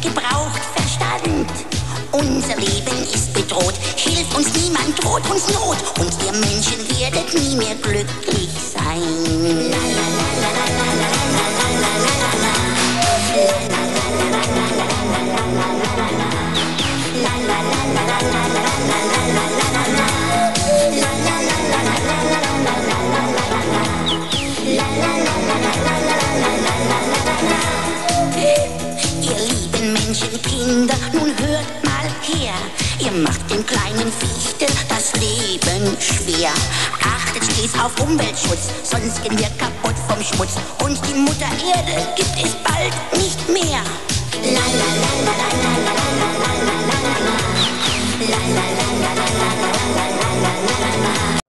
braucht Verstand. Unser Leben ist bedroht, hilft uns niemand, droht uns Not. Und ihr Menschen werdet nie mehr glücklich sein. La la la la la la la la la la la la. La la la la la la la la la la. La la la la la la la la la la. La la la la la la la la la. Ihr lieben Menschenkinder, nun hört mal her. Ihr macht den kleinen Fichteln das Leben schwer. Achtet stets auf Umweltschutz, sonst gehen wir kaputt vom Schmutz. Und die Mutter Erde gibt es bald nicht mehr. La la la la la la la la la la la la. La la la la la la la la la la.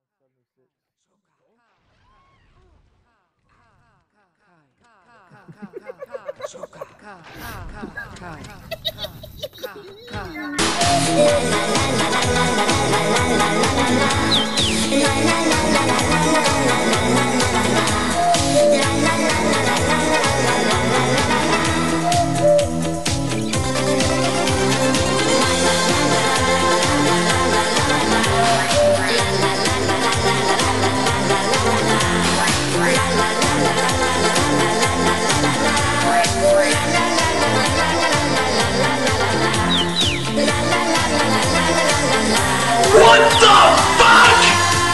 What the fuck?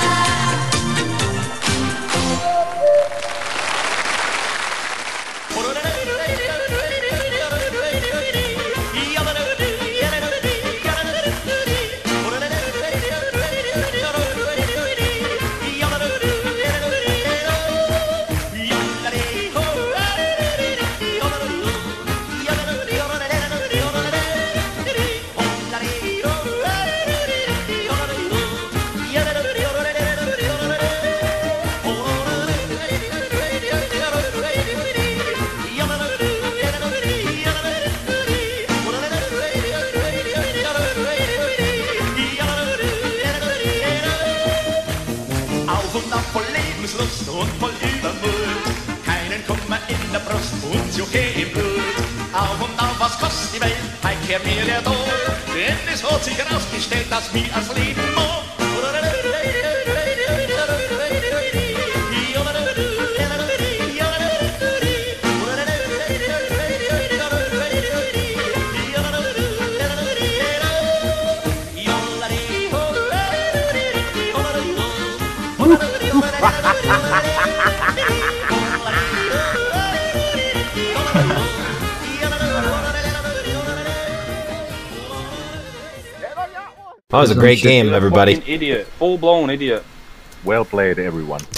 Und voll Übermut, keinen Kummer in der Brust und Juche im Blut. Auf und auf, was kostet die Welt, heim kehrt mir der Tod. Denn es hat sich herausgestellt, dass wir als Leben mag. That was a great game, everybody. Fucking idiot. Full-blown idiot. Well played, everyone.